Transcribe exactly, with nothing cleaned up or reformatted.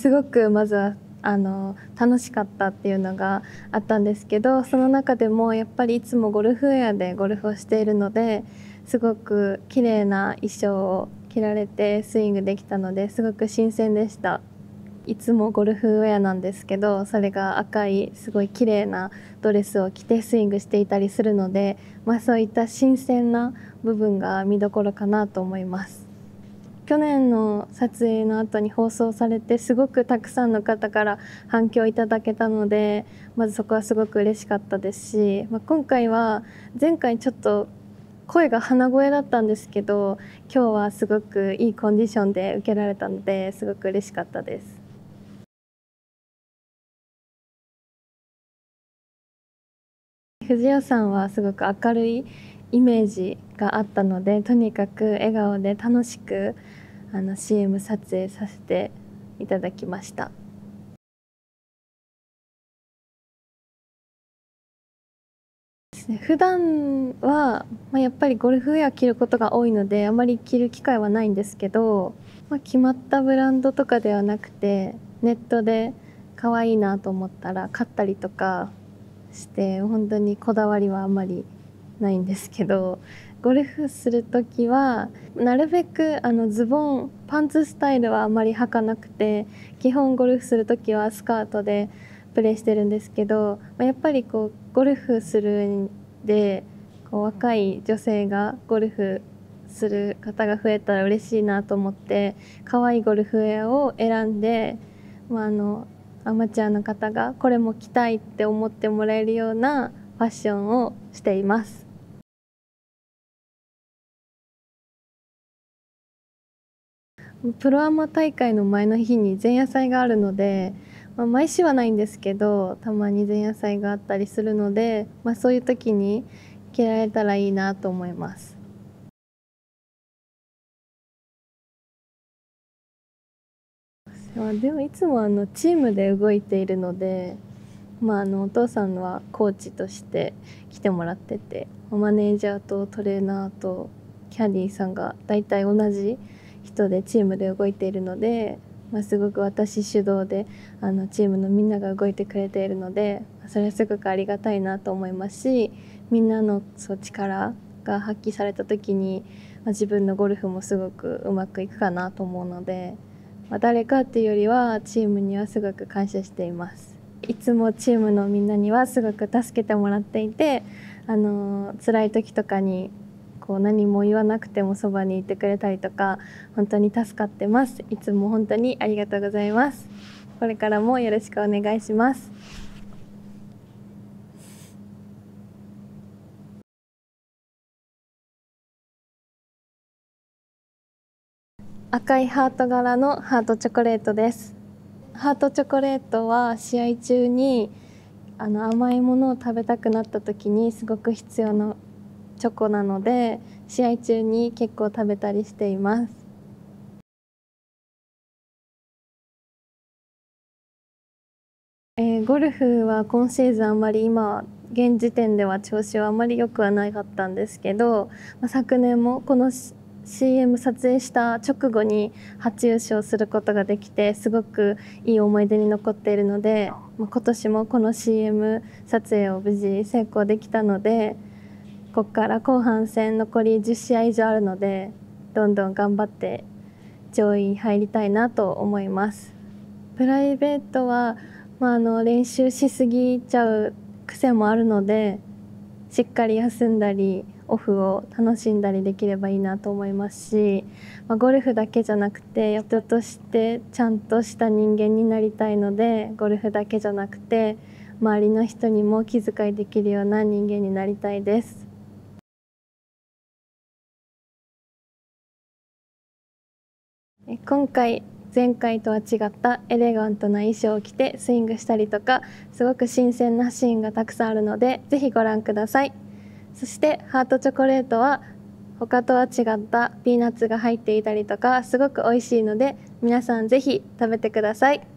すごくまずはあの楽しかったっていうのがあったんですけど、その中でもやっぱりいつもゴルフウェアでゴルフをしているのですごく綺麗な衣装を着られてスイングできたのですごく新鮮でした。いつもゴルフウェアなんですけど、それが赤いすごい綺麗なドレスを着てスイングしていたりするので、まあ、そういった新鮮な部分が見どころかなと思います。去年の撮影の後に放送されてすごくたくさんの方から反響いただけたので、まずそこはすごく嬉しかったですし、まあ、今回は前回ちょっと声が鼻声だったんですけど、今日はすごくいいコンディションで受けられたのですごく嬉しかったです。藤代さんはすごく明るいイメージがあったので、とにかく笑顔で楽しくあの シーエム 撮影させていただきました。普段は、まあ、やっぱりゴルフウェア着ることが多いのであまり着る機会はないんですけど、まあ、決まったブランドとかではなくてネットで可愛いなと思ったら買ったりとかして、本当にこだわりはあんまりないんですけど、ゴルフする時はなるべくあのズボンパンツスタイルはあまり履かなくて、基本ゴルフする時はスカートでプレーしてるんですけど、やっぱりこうゴルフするんでこう若い女性がゴルフする方が増えたら嬉しいなと思って可愛いゴルフウェアを選んで、まあ、あのアマチュアの方がこれも着たいって思ってもらえるようなファッションをしています。プロアマ大会の前の日に前夜祭があるので、まあ、毎週はないんですけどたまに前夜祭があったりするので、まあ、そういう時に着られたらいいなと思います。でもいつもあのチームで動いているので、まあ、あのお父さんはコーチとして来てもらってて、マネージャーとトレーナーとキャディーさんが大体同じ人でチームで動いているので、まあ、すごく私主導であのチームのみんなが動いてくれているので、それはすごくありがたいなと思いますし、みんなのそう力が発揮された時に、まあ、自分のゴルフもすごくうまくいくかなと思うので、まあ、誰かっていうよりはチームにはすごく感謝しています。いつもチームのみんなにはすごく助けてもらっていて、あの辛い時とかにこう何も言わなくてもそばにいてくれたりとか本当に助かってます。いつも本当にありがとうございます。これからもよろしくお願いします。赤いハート柄のハートチョコレートです。ハートチョコレートは試合中にあの甘いものを食べたくなった時にすごく必要なチョコなので、試合中に結構食べたりしています。えーゴルフは今シーズンあんまり今現時点では調子はあまり良くはなかったんですけど、まあ、昨年もこの シーエム 撮影した直後に初優勝することができてすごくいい思い出に残っているので、まあ、今年もこの シーエム 撮影を無事成功できたので、ここから後半戦残りじゅっしあい以上あるのでどんどん頑張って上位に入りたいなと思います。プライベートは、まあ、あの練習しすぎちゃう癖もあるので、しっかり休んだりオフを楽しんだりできればいいなと思いますし、まあ、ゴルフだけじゃなくて人としてちゃんとした人間になりたいので、ゴルフだけじゃなくて周りの人にも気遣いできるような人間になりたいです。今回前回とは違ったエレガントな衣装を着てスイングしたりとか、すごく新鮮なシーンがたくさんあるのでぜひご覧ください。そしてハートチョコレートは他とは違ったピーナッツが入っていたりとかすごく美味しいので皆さんぜひ食べてください。